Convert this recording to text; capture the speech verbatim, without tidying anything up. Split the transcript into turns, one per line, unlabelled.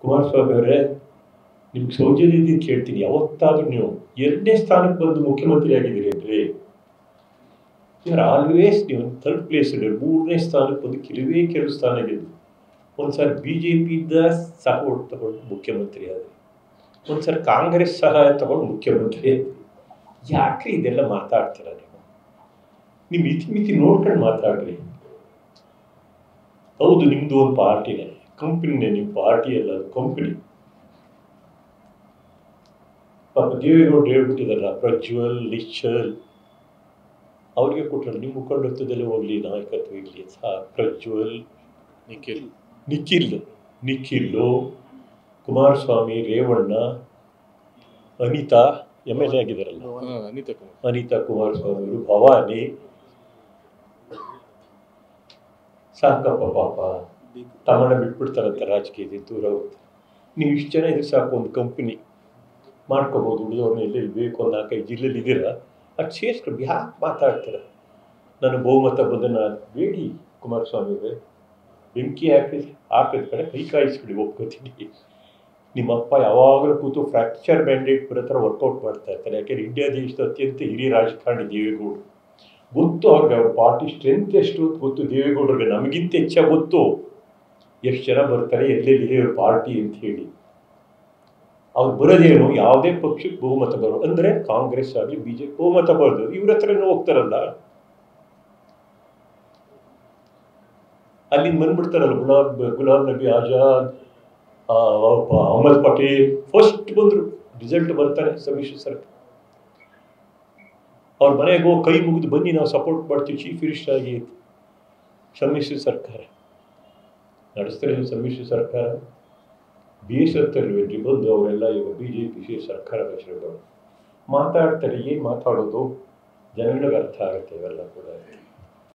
ಕುಮಾರಸ್ವಾಮಿ ಅವರೇ, ನಿಮ್ಗೆ ಸೌಜನ್ಯದಿಂದ ಕೇಳ್ತೀನಿ, ಯಾವತ್ತಾದ್ರೂ ನೀವು ಎರಡನೇ ಸ್ಥಾನಕ್ಕೆ ಬಂದು ಮುಖ್ಯಮಂತ್ರಿ ಆಗಿದ್ದೀರಿ ಅಂದ್ರೆ ಯು ಆರ್ ಆಲ್ವೇಸ್ ನೀವು ಥರ್ಡ್ ಪ್ಲೇಸ್ ಅಲ್ಲಿ ಮೂರನೇ ಸ್ಥಾನಕ್ಕೆ ಬಂದು ಕೆಲವೇ ಕೆಲವು ಸ್ಥಾನ ಗೆದ್ದು ಒಂದ್ಸಾರಿ ಬಿ ಜೆ ಪಿಯಿಂದ ಸಪೋರ್ಟ್ ತಗೊಂಡು ಮುಖ್ಯಮಂತ್ರಿ ಆದ್ರೆ, ಒಂದ್ಸರಿ ಕಾಂಗ್ರೆಸ್ ಸಹಾಯ ತಗೊಂಡು ಮುಖ್ಯಮಂತ್ರಿ ಆದ್ರೆ, ಯಾಕೆ ಇದೆಲ್ಲ ಮಾತಾಡ್ತೀರ ನೀವು? ನಿಮ್ ಇತಿಮಿತಿ ನೋಡ್ಕೊಂಡು ಮಾತಾಡ್ರಿ. ಹೌದು, ನಿಮ್ದು ಒಂದು ಪಾರ್ಟಿನೇ, ಕಂಪನಿನೇ, ನಿಮ್ಮ ಪಾರ್ಟಿ ಅಲ್ಲ, ಅದು ಕಂಪನಿ. ಪಾಪ ದೇವೇಗೌಡರು ಹೇಳ್ಬಿಟ್ಟಿದಾರಲ್ಲ, ಪ್ರಜ್ವಲ್, ನಿಶ್ಚಲ್ ಅವ್ರಿಗೆ ಕೊಟ್ಟರು. ನಿಮ್ಮ ಮುಖಂಡತ್ವದಲ್ಲಿ ಹೋಗ್ಲಿ, ನಾಯಕತ್ವ ಇರಲಿ. ಪ್ರಜ್ವಲ್, ನಿಖಿಲ್ ನಿಖಿಲ್ ನಿಖಿಲ್ಲು Kumaraswamy, Revanna, Anitha M L A ಆಗಿದಾರಲ್ಲ, ಅನಿತಾ ಕುಮಾರಸ್ವಾಮಿ ಅವರು, ಭವಾನಿ, ಸಾಕಪ್ಪ ಪಾಪ ತಮ್ಮಣ್ಣ ಬಿಟ್ಬಿಡ್ತಾರಂತೆ ರಾಜಕೀಯದಿಂದ ದೂರ ಹೋಗ್ತಾರೆ. ನೀವು ಇಷ್ಟು ಜನ ಇದ್ರೆ ಸಾಕು, ಒಂದು ಕಂಪನಿ ಮಾಡ್ಕೋಬೋದು. ಉಳಿದವ್ರನ್ನ ಎಲ್ಲೆಲ್ಲಿ ಬೇಕು, ಒಂದು ನಾಲ್ಕೈದು ಜಿಲ್ಲೆಯಲ್ಲಿ ಇದ್ದೀರಾ, ಅದು ಸೇರ್ಸ್ಕೊಂಡು ಯಾಕೆ ಮಾತಾಡ್ತೀರ? ನಾನು ಬಹುಮತ ಬಂದನ್ನ ಬೇಡಿ ಕುಮಾರಸ್ವಾಮಿ ಅವರೇ, ಬೆಂಕಿ ಹಾಕಿ ಹಾಕಿದ ಕಡೆ ಕೈ ಕಾಯಿಸ್ಬಿಡಿ, ಒಪ್ಕೋತೀನಿ. ನಿಮ್ಮಪ್ಪ ಯಾವಾಗಲೂ ಕೂತು ಫ್ರ್ಯಾಕ್ಚರ್ ಮ್ಯಾಂಡೇಟ್ ಬರೋ ಥರ ವರ್ಕೌಟ್ ಮಾಡ್ತಾ ಇರ್ತಾರೆ. ಯಾಕೆಂದ್ರೆ ಇಂಡಿಯಾ ದೇಶದ ಅತ್ಯಂತ ಹಿರಿಯ ರಾಜಕಾರಣಿ ದೇವೇಗೌಡರು. ಗೊತ್ತು ಅವ್ರಿಗೆ, ಅವ್ರ ಪಾರ್ಟಿ ಸ್ಟ್ರೆಂತ್ ಎಷ್ಟು ಗೊತ್ತು ದೇವೇಗೌಡರಿಗೆ, ನಮಗಿಂತ ಹೆಚ್ಚಾಗಿ ಗೊತ್ತು ಎಷ್ಟು ಜನ ಬರ್ತಾರೆ, ಎಲ್ಲೆಲ್ಲಿದೆ ಅವ್ರ ಪಾರ್ಟಿ ಅಂತ ಹೇಳಿ. ಅವ್ರು ಬರೋದೇನು, ಯಾವುದೇ ಪಕ್ಷಕ್ಕೆ ಬಹುಮತ ಬರೋ ಅಂದರೆ ಕಾಂಗ್ರೆಸ್ ಆಗಲಿ ಬಿ ಜೆ ಪಿ ಬಹುಮತ ಬರೋದು ಇವ್ರ ಹತ್ರನೂ ಹೋಗ್ತಾರಲ್ಲ, ಅಲ್ಲಿಂದ ಬಂದ್ಬಿಡ್ತಾರಲ್ಲ. ಗುಲಾಬ್ ಗುಲಾಬ್ ನಬಿ ಆಜಾದ್, ಅಹಮದ್ ಪಟೇಲ್ ಫಸ್ಟ್ ಬಂದರು. ರಿಸಲ್ಟ್ ಬರ್ತಾನೆ ಸಮ್ಮಿಶ್ರ ಸರ್ಕಾರ. ಅವ್ರ ಮನೆಗೆ ಹೋಗಿ ಕೈ ಮುಗಿದು ಬನ್ನಿ, ನಾವು ಸಪೋರ್ಟ್ ಮಾಡ್ತೀವಿ ಚೀಫ್ ಮಿನಿಸ್ಟರ್ ಆಗಿ. ಸಮ್ಮಿಶ್ರ ಸರ್ಕಾರ ನಡೆಸ್ತಾರೆ. ಸಮ್ಮಿಶ್ರ ಸರ್ಕಾರ ಬೇಸತ್ತಲ್ವೇನ್ರಿ ಬಂದು ಅವರೆಲ್ಲ ಇವಾಗ ಬಿ ಜೆ ಪಿ ಸರ್ಕಾರ ರಚನೆ ಮಾತಾಡ್ತಾರೆ. ಏನು ಮಾತಾಡೋದು ಜನಗಳಿಗೆ ಅರ್ಥ ಆಗುತ್ತೆ ಇವೆಲ್ಲ ಕೂಡ.